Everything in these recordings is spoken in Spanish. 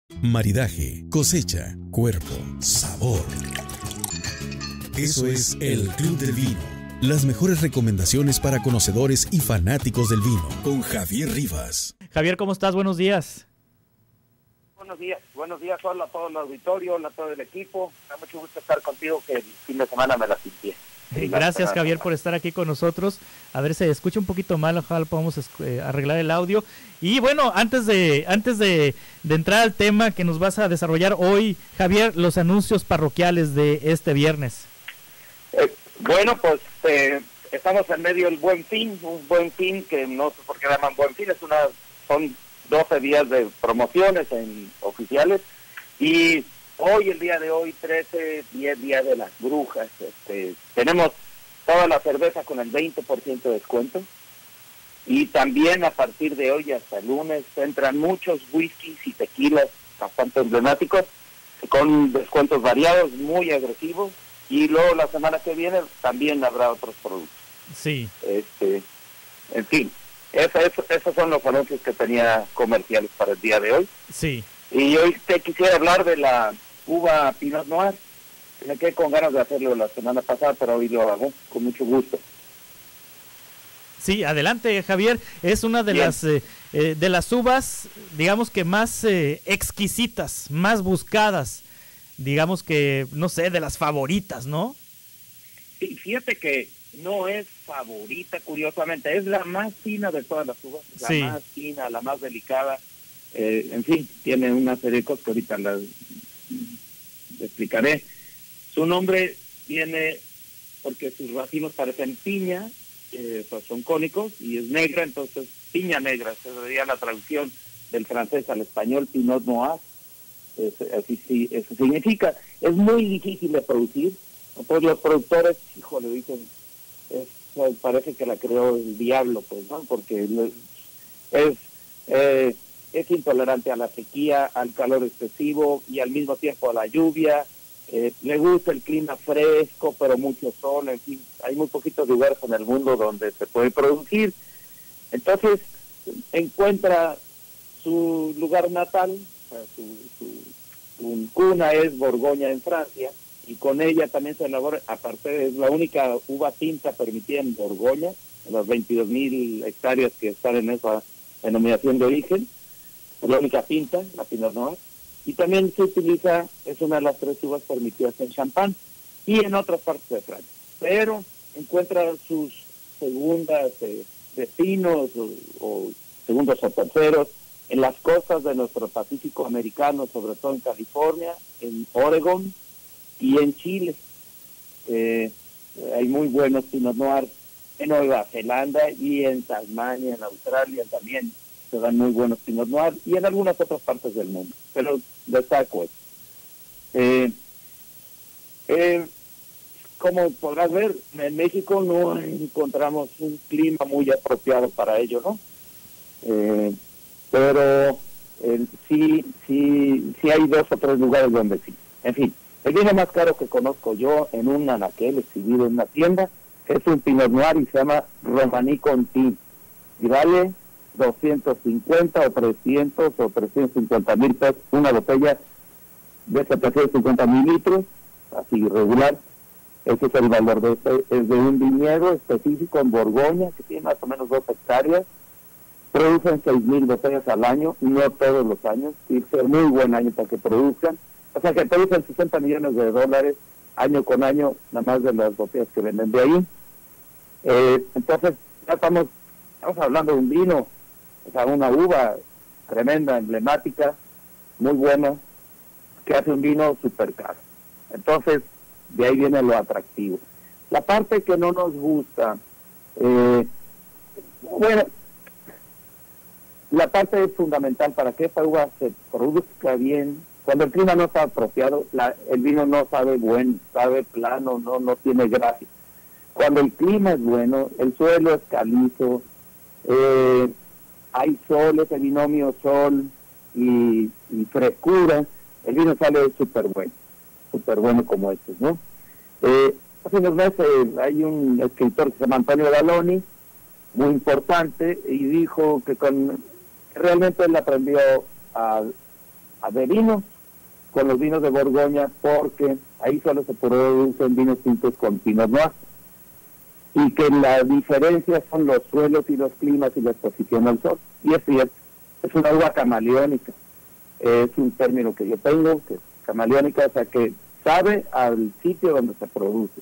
Maridaje, cosecha, cuerpo, sabor. Eso es el Club del Vino. Las mejores recomendaciones para conocedores y fanáticos del vino. Con Javier Rivas. Javier, ¿cómo estás? Buenos días. Buenos días, hola a todo el auditorio, hola a todo el equipo. Me da mucho gusto estar contigo, que el fin de semana me la sentí. Gracias, Javier, por estar aquí con nosotros. A ver, se escucha un poquito mal, ojalá podamos arreglar el audio. Y bueno, antes de entrar al tema que nos vas a desarrollar hoy, Javier, los anuncios parroquiales de este viernes. Bueno, pues estamos en medio del Buen Fin, un Buen Fin que no sé por qué llaman Buen Fin, son 12 días de promociones oficiales, y hoy, el día de hoy, 13, 10 días de las brujas. Tenemos toda la cerveza con el 20% de descuento, y también a partir de hoy hasta el lunes entran muchos whiskies y tequilas bastante emblemáticos, con descuentos variados, muy agresivos, y luego la semana que viene también habrá otros productos. Sí. En fin, esos son los anuncios que tenía comerciales para el día de hoy. Sí. Y hoy te quisiera hablar de la uva Pinot Noir. Me quedé con ganas de hacerlo la semana pasada, pero hoy lo hago con mucho gusto. Sí, adelante, Javier. Es una de las uvas, digamos que más exquisitas, más buscadas, digamos que, no sé, de las favoritas, ¿no? Sí, fíjate que no es favorita, curiosamente, es la más fina de todas las uvas, la sí. más fina, la más delicada. En fin, tiene una serie de cosas que ahorita las explicaré. Su nombre viene porque sus racimos parecen piña, son cónicos, y es negra, entonces piña negra, esa sería la traducción del francés al español, Pinot Noir. Así sí, eso significa. Es muy difícil de producir. Entonces los productores, híjole, dicen, parece que la creó el diablo, pues, ¿no? Porque es intolerante a la sequía, al calor excesivo y al mismo tiempo a la lluvia. Le gusta el clima fresco, pero mucho sol. En fin, hay muy poquitos lugares en el mundo donde se puede producir. Entonces encuentra su lugar natal, su cuna es Borgoña, en Francia, y con ella también se elabora, aparte es la única uva tinta permitida en Borgoña, en las 22,000 hectáreas que están en esa denominación de origen, es la única tinta, la Pinot Noir, y también se utiliza, es una de las 3 uvas permitidas en Champán y en otras partes de Francia, pero encuentra sus segundas destinos o segundos o terceros en las costas de nuestro Pacífico americano, sobre todo en California, en Oregon y en Chile. Hay muy buenos Pinot Noir en Nueva Zelanda y en Tasmania, en Australia también se dan muy buenos Pinot Noir, y en algunas otras partes del mundo, pero destaco esto. Como podrás ver, en México no encontramos un clima muy apropiado para ello, ¿no? Pero sí hay 2 o 3 lugares donde sí. En fin, el vino más caro que conozco yo en un anaquel exhibido en una tienda es un Pinot Noir y se llama Romanée Conti, y vale 250 o 300 o 350,000 pesos una botella de 750 mililitros, así regular. Ese es el valor de este. Es de un viñedo específico en Borgoña, que tiene más o menos 2 hectáreas. Producen 6,000 botellas al año, no todos los años, y es muy buen año para que produzcan. O sea que producen $60 millones año con año, nada más de las botellas que venden de ahí. Entonces, ya estamos hablando de un vino, o sea, una uva tremenda, emblemática, muy buena, que hace un vino súper caro. Entonces, de ahí viene lo atractivo. La parte que no nos gusta, la parte es fundamental para que esta uva se produzca bien. Cuando el clima no está apropiado, el vino no sabe bueno, sabe plano, no tiene gracia. Cuando el clima es bueno, el suelo es calizo, hay sol, ese binomio sol y frescura, el vino sale súper bueno como este, ¿no? Hace unos meses hay un escritor que se llama Antonio Daloni, muy importante, y dijo que realmente él aprendió a de vinos con los vinos de Borgoña, porque ahí solo se producen vinos tintos con Pinot Noir, y que la diferencia son los suelos y los climas y la exposición al sol. Y es cierto, es una uva camaleónica, es un término que yo tengo, que es camaleónica, o sea que sabe al sitio donde se produce.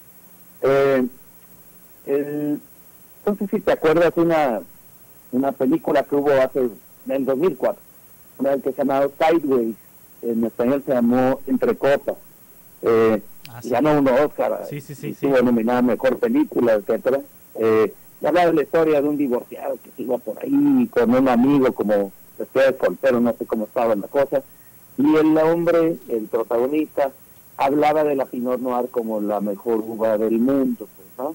No sé si te acuerdas una película que hubo en el 2004, una que se llamaba Sideways, en español se llamó Entre Copas, sí. Ganó un Oscar, estuvo nominada a Mejor Película, etcétera. Y hablaba de la historia de un divorciado que se iba por ahí con un amigo, como después de soltero, no sé cómo estaba la cosa, y el hombre, el protagonista, hablaba de la Pinot Noir como la mejor uva del mundo, pues, ¿no?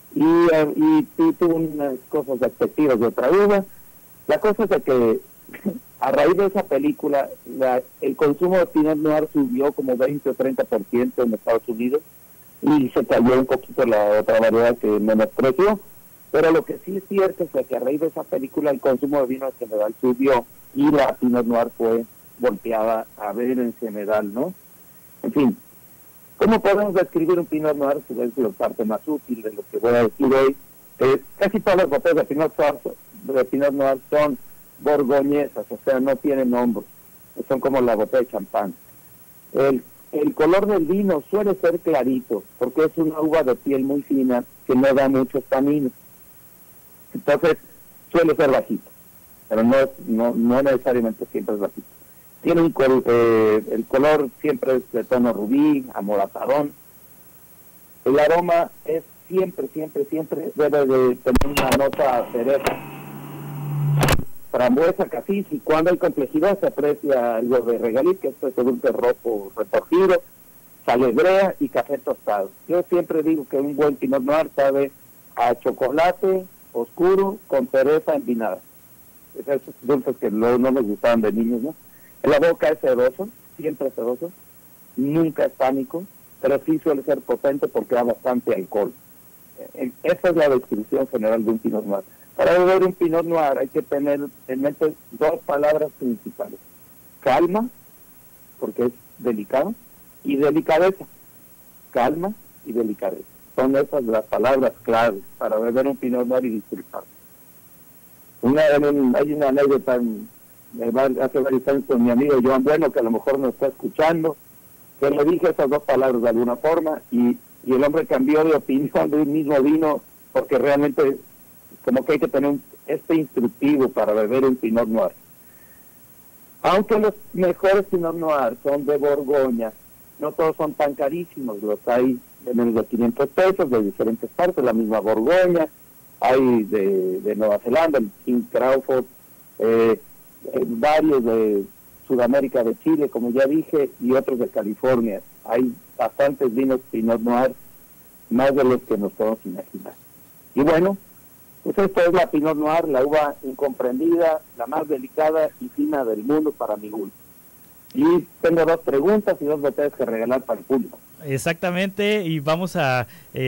Y tuvo unas cosas despectivas de otra uva. La cosa es de que a raíz de esa película el consumo de Pinot Noir subió como 20 o 30% en Estados Unidos, y se cayó un poquito la otra variedad que menospreció. Pero lo que sí es cierto es que a raíz de esa película el consumo de vino en general subió, y la Pinot Noir fue volteada a ver en general, ¿no? En fin, ¿cómo podemos describir un Pinot Noir? Si es la parte más útil de lo que voy a decir hoy. Casi todas las botellas de Pinot Noir son borgoñesas, o sea, no tienen nombre, son como la botella de champán. El color del vino suele ser clarito, porque es una uva de piel muy fina que no da muchos taninos. Entonces, suele ser bajito, pero no necesariamente siempre es bajito. Tiene el color siempre es de tono rubí, amoratadón. El aroma es siempre debe de tener una nota a cereza, frambuesa, cassis, y cuando hay complejidad se aprecia algo de regaliz, que es ese dulce rojo retorcido, salegrea y café tostado. Yo siempre digo que un buen Pinot Noir sabe a chocolate oscuro con cereza empinada. Esos dulces que no nos gustaban de niños, ¿no? En la boca es sedoso, siempre sedoso, nunca es tánico, pero sí suele ser potente porque da bastante alcohol. Esa es la descripción general de un Pinot Noir. Para beber un Pinot Noir hay que tener en mente dos palabras principales: calma, porque es delicado, y delicadeza. Calma y delicadeza. Son esas las palabras claves para beber un Pinot Noir y disfrutar. Hay una anécdota hace varios años con mi amigo Joan Bueno, que a lo mejor nos está escuchando, que le dije esas dos palabras de alguna forma, y el hombre cambió de opinión de un mismo vino, porque realmente como que hay que tener este instructivo para beber un Pinot Noir. Aunque los mejores Pinot Noir son de Borgoña, no todos son tan carísimos, los hay de menos de 500 pesos, de diferentes partes, la misma Borgoña, hay de Nueva Zelanda, el King Crawford, varios de Sudamérica, de Chile, como ya dije, y otros de California. Hay bastantes vinos Pinot Noir, más de los que nos podemos imaginar. Y bueno, pues esto es la Pinot Noir, la uva incomprendida, la más delicada y fina del mundo para mi gusto. Y tengo dos preguntas y dos botellas que regalar para el público. Exactamente, y vamos a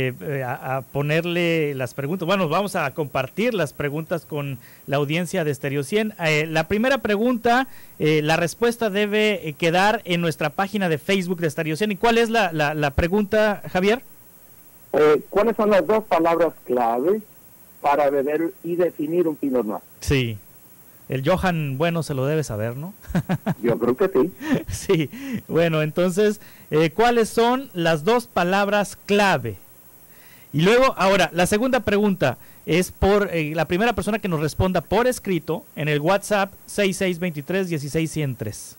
ponerle las preguntas, bueno, vamos a compartir las preguntas con la audiencia de Stereo 100. La primera pregunta, la respuesta debe quedar en nuestra página de Facebook de Stereo 100. ¿Y cuál es la pregunta, Javier? ¿Cuáles son las dos palabras clave para beber y definir un Pinot Noir? Sí. El Johan Bueno se lo debe saber, ¿no? Yo creo que sí. Sí, bueno, entonces, ¿cuáles son las dos palabras clave? Y luego, ahora, la segunda pregunta es por la primera persona que nos responda por escrito en el WhatsApp 6623-16103.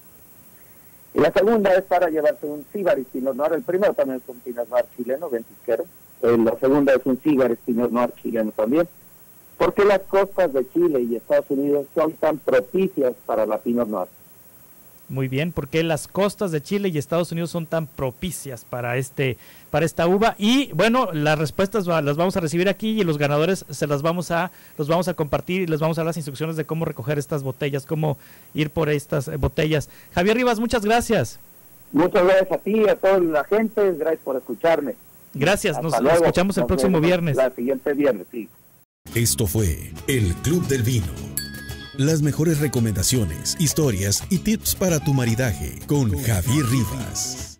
Y la segunda es para llevarse un Sivariis Pinot Noir. El primero también es un Pinot Noir chileno, ventisquero. La segunda es un Sivariis Pinot Noir chileno también. ¿Por qué las costas de Chile y Estados Unidos son tan propicias para la Pinot Noir? Muy bien, ¿por qué las costas de Chile y Estados Unidos son tan propicias para esta uva? Y bueno, las respuestas las vamos a recibir aquí, y los ganadores los vamos a compartir, y les vamos a dar las instrucciones de cómo recoger estas botellas, cómo ir por estas botellas. Javier Rivas, muchas gracias. Muchas gracias a ti y a toda la gente, gracias por escucharme. Gracias, nos escuchamos el próximo viernes. La siguiente viernes, sí. Esto fue El Club del Vino. Las mejores recomendaciones, historias y tips para tu maridaje con Javier Rivas.